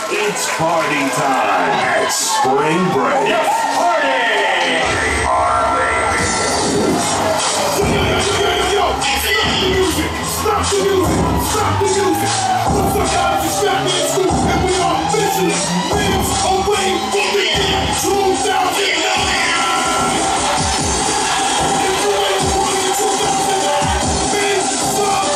It's party time at Spring Break. Yes, party! Stop the music! Stop the music! Once I got to strap me in school, and we are officially limbs away from the end. 2009! If you ain't born in 2009, then stop!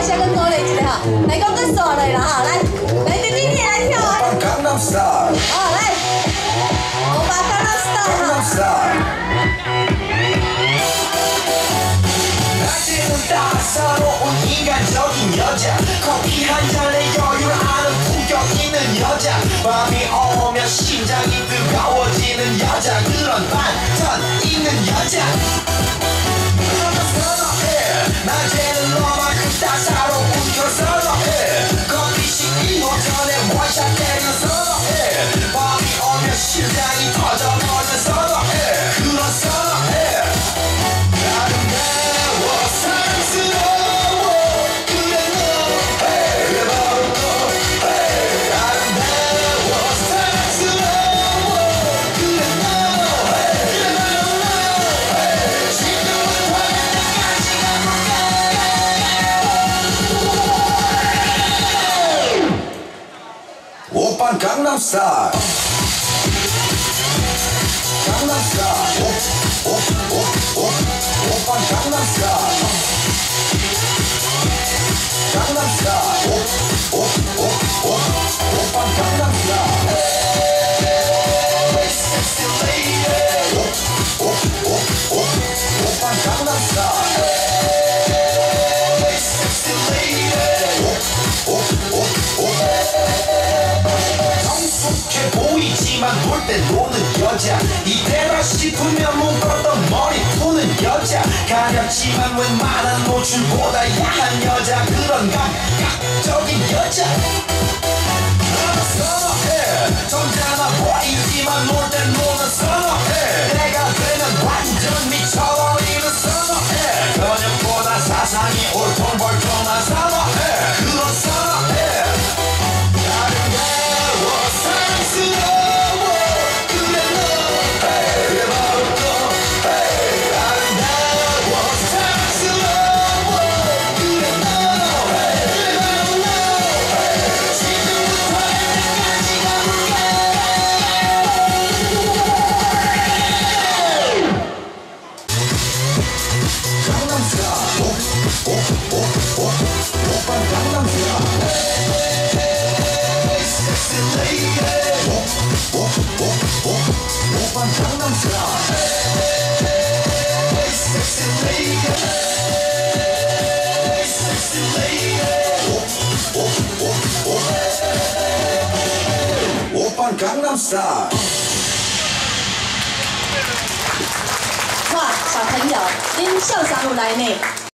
下跟鼓励一下哈，来讲个耍的啦哈，来，弟弟你来跳啊！哦，来，欧巴刚刚 style 哈。 따사로운 인간적인 여자 커피 한 잔에 여유를 아는 품격 있는 여자 밤이 오면 심장이 뜨거워지는 여자 그런 반전 있는 여자 너는 선호해 낮에는 너만큼 따사로운 그런 선호해 커피 식기 전에 원샷 때리는 선호해 밤이 오면 심장이 터져버리는 선호해 그런 선호해 오빤 강남스타일 강남스타일 오빤 강남스타일 강남스타일 오빤 강남스타일 Sexy lady 오빤 강남스타일 Sexy lady 성숙해 보이지만 놀 때 노는 여자 이때다 싶으면 묶었던 머리 푸는 여자 가렵지만 웬만한 노출보다 야한 여자 그런 감각적인 여자 너는 선호해 점잖아 보이지만 놀 때 노는 선호해 내가 되면 완전 미쳐버리는 선호해 저녁보다 사상이 올통벌통한 선호해 그런 선호해 강남스타일 哇，小朋友，恁笑啥有来呢？